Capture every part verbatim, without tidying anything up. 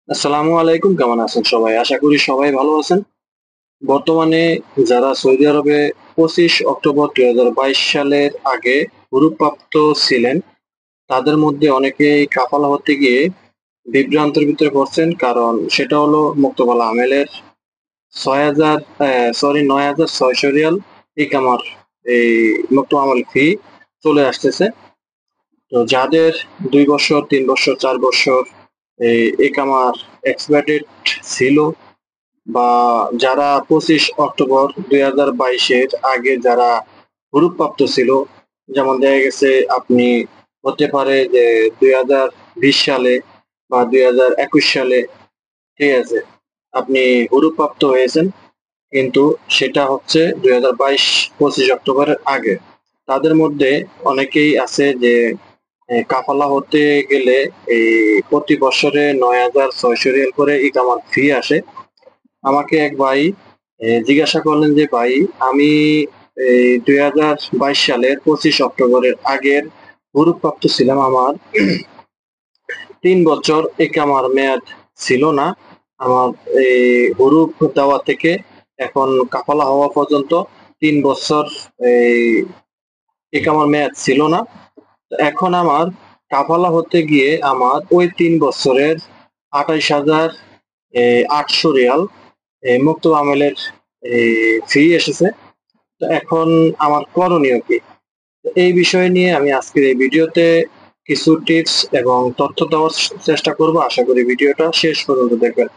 আসসালামু আলাইকুম, কেমন আছেন সবাই? আশা করি সবাই ভালো আছেন। বর্তমানে যারা সৌদি আরবে পঁচিশ অক্টোবর দুই হাজার বাইশ সালের আগে হুরুপ্রাপ্ত ছিলেন, তাদের মধ্যে অনেকেই কাফালা হতে গিয়ে বিভ্রান্তের ভিতরে পড়ছেন। কারণ সেটা হলো মুক্তবালা আমেলের ছয় হাজার সরি নয় হাজার ছয়শ রিয়াল ইকামার এই মুক্ত আমল ফি চলে আসতেছে। তো যাদের দুই বছর, তিন বছর, চার বছর এই ইকামার এক্সপায়ার ডেট ছিল, বা যারা পঁচিশ অক্টোবর দুই হাজার বাইশের আগে যারা হুরুপ্রাপ্ত ছিল, যেমন দেখা গেছে আপনি হতে পারে যে দুই হাজার বিশ সালে বা দুই হাজার একুশ সালে, ঠিক আছে, আপনি হুরুপ্রাপ্ত হয়েছেন, কিন্তু সেটা হচ্ছে দুই হাজার বাইশ পঁচিশ অক্টোবরের আগে। তাদের মধ্যে অনেকেই আছে যে এ, কাফালা হতে গেলে এই প্রতি বছরে নয় হাজার ছয়শ রিয়াল করে ইকামার ফি আসে। আমাকে এক ভাই এ, জিজ্ঞাসা করলেন যে ভাই, আমি এই দুই হাজার বাইশ সালের পঁচিশ অক্টোবরের আগের হুরুপ্রাপ্ত ছিলাম, আমার তিন বছর একামার মেয়াদ ছিল না। আমার এই হুরুপ দেওয়া থেকে এখন কাফালা হওয়া পর্যন্ত তিন বছর এই একামার মেয়াদ ছিল না। এখন আমার কাফালা হতে গিয়ে আমার ওই তিন বছরের আঠাইশ হাজার আটশো রিয়াল এই মুক্ত আমেলের ফি এসেছে। তো এখন আমার করণীয় কি? এই বিষয় নিয়ে আমি আজকের এই ভিডিওতে কিছু টিপস এবং তথ্য দেওয়ার চেষ্টা করব। আশা করি ভিডিওটা শেষ পর্যন্ত দেখবেন।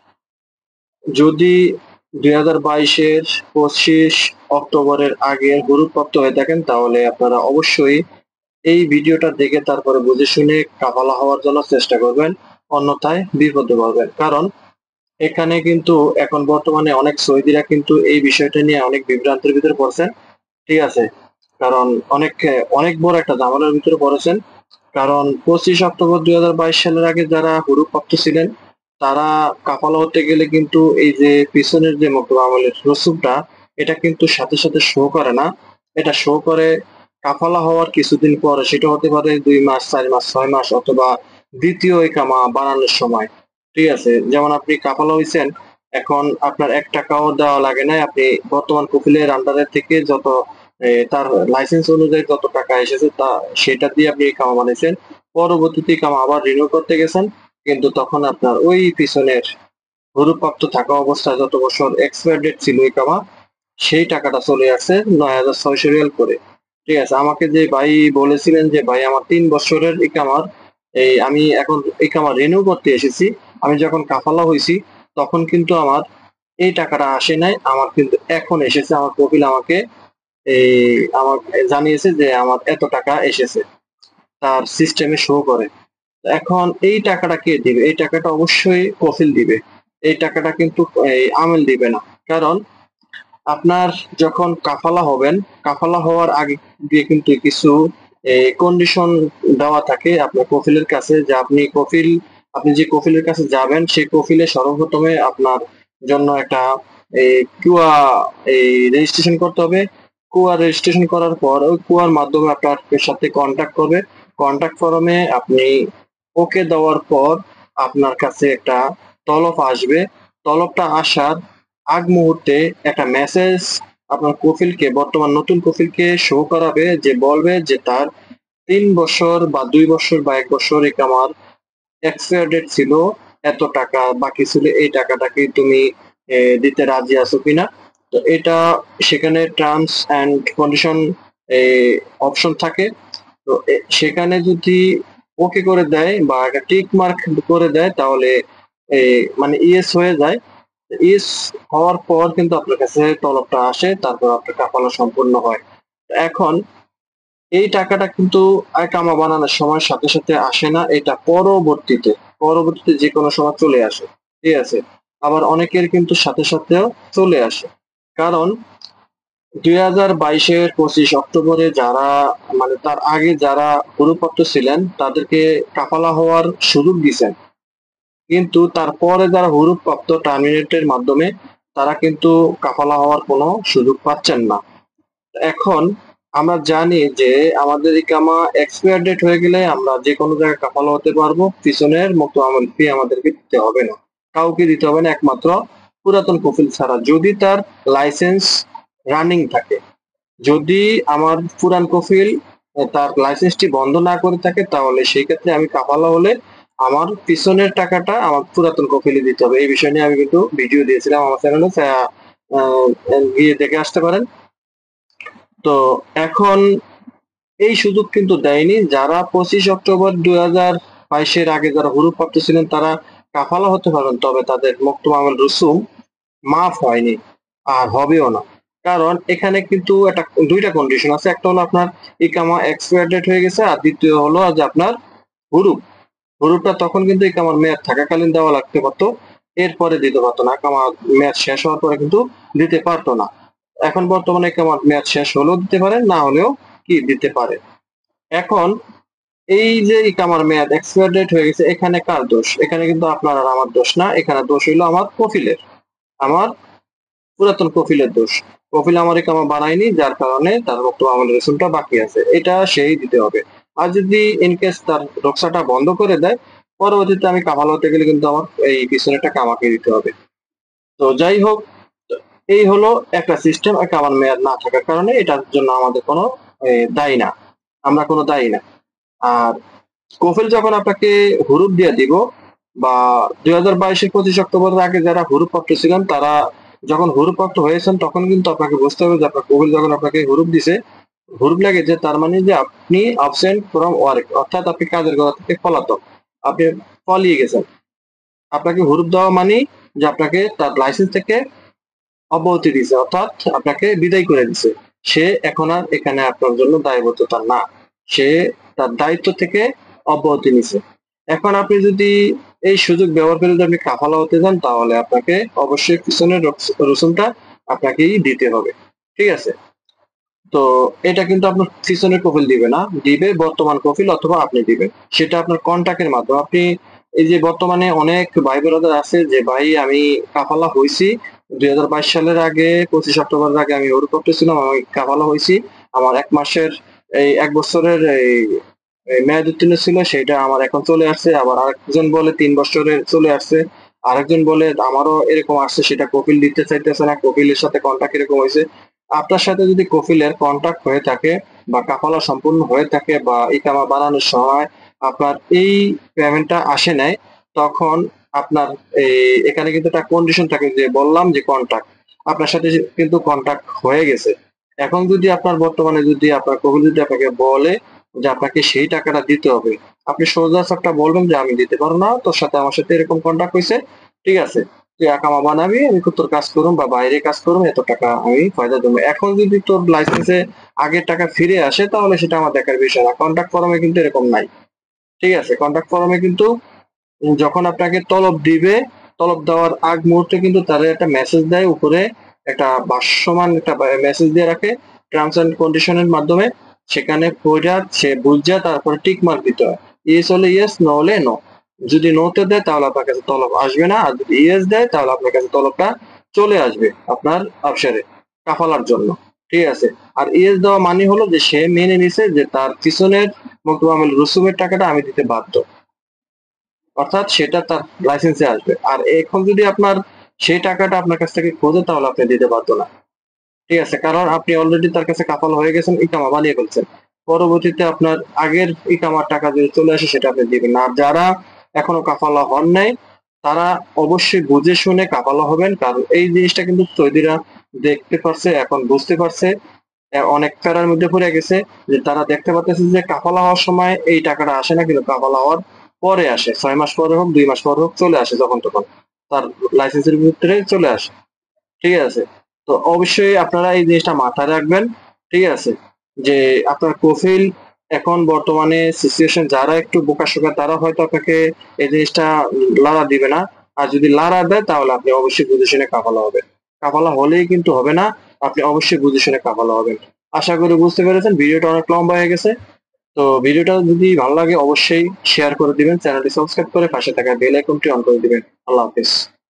যদি দুই হাজার বাইশের পঁচিশ অক্টোবরের আগে হুরুপ্রাপ্ত হয়ে থাকেন, তাহলে আপনারা অবশ্যই এই ভিডিওটা দেখে তারপরে বুঝে শুনে কাফালা হওয়ার জন্য চেষ্টা করবেন, অন্যথায় বিপদে পড়বেন। কারণ এখানে কিন্তু এখন বর্তমানে অনেক সৌদিরা কিন্তু এই বিষয়টা নিয়ে অনেক বিভ্রান্তের ভিতরে পড়ছেন, ঠিক আছে। কারণ অনেক অনেক বড় একটা ঝামেলার ভিতরে পড়েছেন। কারণ পঁচিশ অক্টোবর দুই হাজার বাইশ সালের আগে যারা হুরুপ্রাপ্ত ছিলেন, তারা কাফালা হতে গেলে কিন্তু এই যে পিছনের যে মকবুল আমলের রসুমটা, এটা কিন্তু সাথে সাথে শো করে না। এটা শো করে কাফালা হওয়ার কিছুদিন পরে, সেটা হতে পারে দুই মাস, চার মাস, ছয় মাস, অথবা দ্বিতীয় ইকামা বানানোর সময়, ঠিক আছে। যেমন আপনি কাফালা হয়েছেন, এখন আপনার এক টাকাও দেওয়া লাগে নাই। আপনি বর্তমান কফিলের আন্ডারের থেকে যত এ, তার লাইসেন্স অনুযায়ী যত টাকা এসেছে, তা সেটা দিয়ে আপনি কামা বানিয়েছেন। পরবর্তীতে কামা আবার রিনিউ করতে গেছেন, কিন্তু তখন আপনার ওই পিছনের হুরুপ্রাপ্ত থাকা অবস্থায় যত বছর এক্সপায়ার ডেট ছিল এই কামা, সেই টাকাটা চলে আসছে নয় হাজার ছয়শ রিয়াল করে, ঠিক আছে। আমাকে যে ভাই বলেছিলেন যে ভাই আমার তিন বছরের ইকামার এই আমি এখন ইকামা রিনিউ করতে এসেছি, আমি যখন কাফালা হয়েছি তখন কিন্তু আমার এই টাকাটা আসে নাই, আমার কিন্তু এখন এসেছে। আমার কপিল আমাকে এই আমার জানিয়েছে যে আমার এত টাকা এসেছে, তার সিস্টেমে শো করে। এখন এই টাকাটা কে দিবে? এই টাকাটা অবশ্যই কফিল দিবে। এই টাকাটা কিন্তু এই আমেল দিবে না। কারণ আপনার যখন কাফালা হবেন, কাফালা হওয়ার আগে দিয়ে কিন্তু কিছু কন্ডিশন দেওয়া থাকে আপনার কফিলের কাছে, যে আপনি কফিল আপনি যে কফিলের কাছে যাবেন, সেই কফিলে সর্বপ্রথমে আপনার জন্য একটা এই কুয়া এই রেজিস্ট্রেশন করতে হবে। কুয়া রেজিস্ট্রেশন করার পর ওই কুয়ার মাধ্যমে আপনার সাথে কন্ট্যাক্ট করবে। কন্ট্যাক্ট ফর্মে আপনি ওকে দেওয়ার পর আপনার কাছে একটা তলব আসবে। তলবটা আসার আগ মুহূর্তে একটা মেসেজ আপনার কফিলকে, বর্তমান নতুন কফিলকে শো করাবে, যে বলবে যে তার তিন বছর বা দুই বছর বা এক বছর ইকামার এক্সপায়ার ডেট ছিল, এত টাকা বাকি ছিল, এই টাকাটা কি তুমি এ, দিতে রাজি আছো কিনা। তো এটা সেখানে টার্মস অ্যান্ড কন্ডিশন অপশন থাকে। তো এ- সেখানে যদি ওকে করে দেয় বা একটা টিক মার্ক করে দেয়, তাহলে এই মানে ইয়েস হয়ে যায়। ইয়েস হওয়ার পর কিন্তু আপনার কাছে তলবটা আসে, তারপর আপনার কাফালা সম্পূর্ণ হয়। এখন এই টাকাটা কিন্তু কামা বানানোর সময় সাথে সাথে আসে না, এটা পরবর্তীতে পরবর্তীতে যে কোনো সময় চলে আসে, ঠিক আছে। আবার অনেকের কিন্তু সাথে সাথেও চলে আসে। কারণ দুই হাজার বাইশের পঁচিশ অক্টোবরে যারা মানে তার আগে যারা হুরুপ্রাপ্ত ছিলেন, তাদেরকে কাফালা হওয়ার সুযোগ দিছেন, কিন্তু তারপরে যারা হুরুপ্রাপ্ত টার্মিনেটের মাধ্যমে, তারা কিন্তু কাফালা হওয়ার কোনো সুযোগ পাচ্ছেন না। এখন আমরা জানি যে আমাদের ইকামা এক্সপায়ার ডেট হয়ে গেলে আমরা যে কোনো জায়গায় কাফালা হতে পারবো, পিছনের মুক্ত আমল ফি আমাদেরকে দিতে হবে না, কাউকে দিতে হবে না, একমাত্র পুরাতন কফিল ছাড়া। যদি তার লাইসেন্স রানিং থাকে, যদি আমার পুরান কফিল তার লাইসেন্সটি বন্ধ না করে থাকে, তাহলে সেই ক্ষেত্রে আমি কাফালা হলে আমার পিছনের টাকাটা আমার পুরাতন কফিলে দিতে হবে। এই বিষয় নিয়ে আমি কিন্তু ভিডিও দিয়েছিলাম আমার চ্যানেলে, গিয়ে দেখে আসতে পারেন। তো এখন এই সুযোগ কিন্তু দেয়নি যারা পঁচিশ অক্টোবর দুই হাজার বাইশের আগে যারা হুরুপ্রাপ্ত ছিলেন তারা কাফালা হতে পারবেন, তবে তাদের মুক্ত মামুল রসুম মাফ হয়নি আর হবেও না। কারণ এখানে কিন্তু একটা দুইটা কন্ডিশন আছে, একটা হলো আপনার ইকামা এক্সপায়ার ডেট হয়ে গেছে, আর দ্বিতীয় হলো যে আপনার হুরুপ হুরুপটা তখন কিন্তু ইকামার মেয়াদ থাকাকালীন দেওয়া লাগতে পারতো, এরপরে দিতে পারতো না। ইকামার মেয়াদ শেষ হওয়ার পরে কিন্তু দিতে পারতো না। এখন বর্তমানে ইকামার মেয়াদ শেষ হলেও দিতে পারে, না হলেও কি দিতে পারে। এখন এই যে ইকামার মেয়াদ এক্সপায়ার ডেট হয়ে গেছে, এখানে কার দোষ? এখানে কিন্তু আপনার আর আমার দোষ না, এখানে দোষ হইলো আমার কফিলের, আমার পুরাতন কফিলের দোষ। কফিল আমার ইকামা বানায়নি, যার কারণে তার বক্তব্য আমাদের রসুমটা বাকি আছে, এটা সেই দিতে হবে। আর যদি ইনকেস তার রক্সাটা বন্ধ করে দেয়, পরবর্তীতে আমি কাফালা হতে গেলে কিন্তু আমার এই পিছনের টাকা আমাকে দিতে হবে। তো যাই হোক, এই হলো একটা সিস্টেম। কামার মেয়াদ না থাকার কারণে এটার জন্য আমাদের কোনো দায়ী না, আমরা কোনো দায়ী না। আর কফিল যখন আপনাকে হুরুপ দিয়ে দিব, বা দুই হাজার বাইশের পঁচিশ অক্টোবরের আগে যারা হুরুপ্রাপ্ত ছিলেন তারা যখন হুরুপ্রাপ্ত হয়েছেন, তখন কিন্তু আপনাকে বুঝতে হবে যে আপনার কফিল যখন আপনাকে হুরুপ দিছে, হুরুপ লেগেছে, তার মানে যে আপনি অ্যাবসেন্ট ফ্রম ওয়ার্ক, অর্থাৎ আপনি কাজের গোড়া থেকে পলাতক, আপনি পলিয়ে গেছেন। আপনাকে হুরুপ দেওয়া মানে যে আপনাকে তার লাইসেন্স থেকে অব্যাহতি দিছে, অর্থাৎ আপনাকে বিদায় করে দিছে। সে এখন আর এখানে আপনার জন্য দায়বদ্ধতা না, সে তার দায়িত্ব থেকে অব্যাহতি নিছে। এখন আপনি যদি এই সুযোগ ব্যবহার করে যদি আপনি কাফালা হতে যান, তাহলে আপনাকে অবশ্যই পিছনের রসুমটা আপনাকেই দিতে হবে, ঠিক আছে? তো এটা কিন্তু আপনার পিছনের কফিল দিবে না, দিবে বর্তমান কফিল অথবা আপনি দিবেন, সেটা আপনার কন্ট্যাক্টের মাধ্যমে। আপনি এই যে বর্তমানে অনেক ভাই বোনেদের আছে যে ভাই আমি কাফালা হয়েছি দুই হাজার বাইশ সালের আগে, পঁচিশ অক্টোবরের আগে আমি হুরুপ্রাপ্ত ছিলাম, আমি কাফালা হয়েছি, আমার এক মাসের এই এক বছরের এই মেয়াদ উত্তীর্ণ ছিল, সেটা আমার এখন চলে আসছে। আবার আরেকজন বলে তিন বছরের চলে আসছে, আরেকজন বলে আমারও এরকম আসছে, সেটা কপিল দিতে চাইতেছে না, কপিলের সাথে কন্ট্যাক্ট এরকম হয়েছে। আপনার সাথে যদি কফিলের কন্ট্যাক্ট হয়ে থাকে বা কাফালা সম্পূর্ণ হয়ে থাকে, বা ইকামা বানানোর সময় আপনার এই পেমেন্টটা আসে নাই, তখন আপনার এই এখানে কিন্তু একটা কন্ডিশন থাকে, যে বললাম যে কন্ট্যাক্ট, আপনার সাথে কিন্তু কন্ট্যাক্ট হয়ে গেছে। এখন যদি আপনার বর্তমানে যদি আপনার কফিল যদি আপনাকে বলে যে আপনাকে সেই টাকাটা দিতে হবে, আপনি সোজা সাপটা বলবেন যে আমি দিতে পারবো না, তোর সাথে আমার সাথে এরকম কন্ট্যাক্ট হয়েছে, ঠিক আছে, তুই একামা বানাবি, আমি তোর কাজ করুম বা বাইরে কাজ করুম, এত টাকা আমি ফায়দা দেবো। এখন যদি তোর লাইসেন্সে আগের টাকা ফিরে আসে, তাহলে সেটা আমার দেখার বিষয় না। কন্ট্রাক্ট ফর্মে কিন্তু এরকম নাই, ঠিক আছে? কন্ট্রাক্ট ফর্মে কিন্তু যখন আপনাকে তলব দিবে, তলব দেওয়ার আগ মুহূর্তে কিন্তু তারা একটা মেসেজ দেয়, উপরে একটা ভাষ্যমান একটা মেসেজ দিয়ে রাখে টার্মস এন্ড কন্ডিশনের মাধ্যমে, সেখানে পড়া সে বুঝা তারপরে টিক মার্ক দিতে হয়। ইয়েস হলে ইয়েস, নো হলে নো। যদি নোতে দেয় তাহলে আপনার কাছে তলব আসবে না, আর যদি ইয়েস দেয় তাহলে আপনার কাছে তলবটা চলে আসবে আপনার আবসারে কাফালার জন্য, ঠিক আছে? আর ইয়েস দেওয়া মানে হলো যে সে মেনে নিছে যে তার পিছনের মকতুব আমল রসুমের টাকাটা আমি দিতে বাধ্য, অর্থাৎ সেটা তার লাইসেন্সে আসবে। আর এখন যদি আপনার সেই টাকাটা আপনার কাছ থেকে খোঁজে, তাহলে আপনি দিতে বাধ্য না, ঠিক আছে? কারণ আপনি অলরেডি তার কাছে কাফালা হয়ে গেছেন, ইকামা বানিয়ে ফেলছেন। পরবর্তীতে আপনার আগের ইকামার টাকা যদি চলে আসে, সেটা আপনি দিবেন না। আর যারা এখনো কাফালা হন নাই, তারা অবশ্যই বুঝে শুনে কাফালা হবেন, কারণ এই জিনিসটা কিন্তু সৌদিরা দেখতে পারছে, এখন বুঝতে পারছে, অনেক ফেরার মধ্যে পড়ে গেছে, যে তারা দেখতে পাচ্ছে যে কাফালা হওয়ার সময় এই টাকাটা আসে না, কিন্তু কাফালা হওয়ার পরে আসে, ছয় মাস পরে হোক, দুই মাস পরে হোক, চলে আসে যখন তখন তার লাইসেন্সের ভিতরে চলে আসে, ঠিক আছে? তো অবশ্যই আপনারা এই জিনিসটা মাথায় রাখবেন, ঠিক আছে? যে আপনার কফিল এখন বর্তমানে সিচুয়েশন, যারা একটু বোকাশোকা তারা হয়তো আপনাকে এই জিনিসটা লাড়া দিবে না, আর যদি লাড়া দেয় তাহলে আপনি অবশ্যই বুঝে শুনে কাফালা হবেন। কাফালা হলেই কিন্তু হবে না, আপনি অবশ্যই বুঝে শুনে কাফালা হবেন। আশা করি বুঝতে পেরেছেন, ভিডিওটা অনেক লম্বা হয়ে গেছে। তো ভিডিওটা যদি ভালো লাগে অবশ্যই শেয়ার করে দিবেন, চ্যানেলটি সাবস্ক্রাইব করে পাশে থাকা বেল আইকনটি অন করে দিবেন। আল্লাহ হাফেজ।